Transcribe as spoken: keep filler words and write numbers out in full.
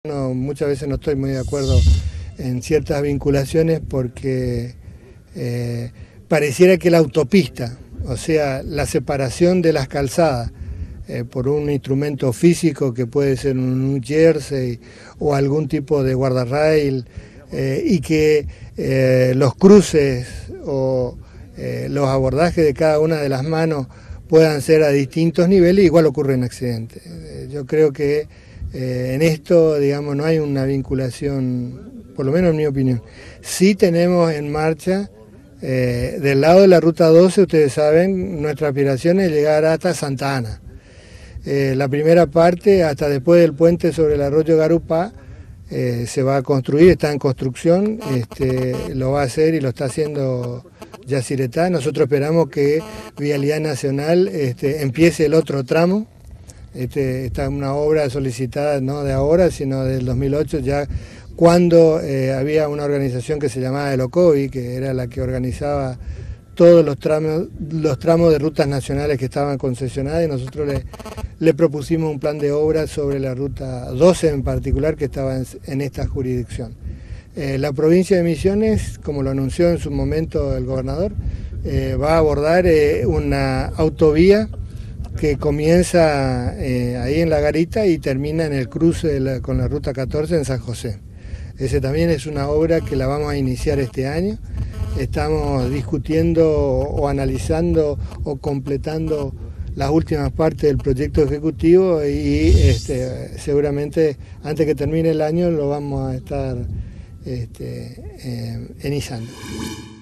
No, muchas veces no estoy muy de acuerdo en ciertas vinculaciones porque eh, pareciera que la autopista, o sea, la separación de las calzadas eh, por un instrumento físico que puede ser un jersey o algún tipo de guardarrail eh, y que eh, los cruces o eh, los abordajes de cada una de las manos puedan ser a distintos niveles, igual ocurren accidentes. Eh, yo creo que Eh, en esto, digamos, no hay una vinculación, por lo menos en mi opinión. Sí tenemos en marcha, eh, del lado de la Ruta doce, ustedes saben, nuestra aspiración es llegar hasta Santa Ana. Eh, la primera parte, hasta después del puente sobre el arroyo Garupá, eh, se va a construir, está en construcción, este, lo va a hacer y lo está haciendo Yacyretá. Nosotros esperamos que Vialidad Nacional este, empiece el otro tramo. Este, esta es una obra solicitada no de ahora, sino del dos mil ocho, ya cuando eh, había una organización que se llamaba el OCOVI, que era la que organizaba todos los tramos, los tramos de rutas nacionales que estaban concesionadas, y nosotros le, le propusimos un plan de obra sobre la Ruta doce en particular, que estaba en, en esta jurisdicción. Eh, la provincia de Misiones, como lo anunció en su momento el gobernador, eh, va a abordar eh, una autovía que comienza eh, ahí en La Garita y termina en el cruce de la, con la Ruta catorce en San José. Ese también es una obra que la vamos a iniciar este año. Estamos discutiendo o, o analizando o completando las últimas partes del proyecto ejecutivo y este, seguramente antes que termine el año lo vamos a estar este, eh, iniciando.